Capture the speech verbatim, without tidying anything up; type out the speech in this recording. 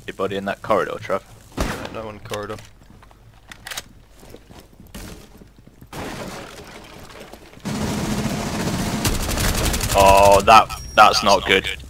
Your buddy in that corridor, Trev. Yeah, no one corridor. Oh, that that's not good.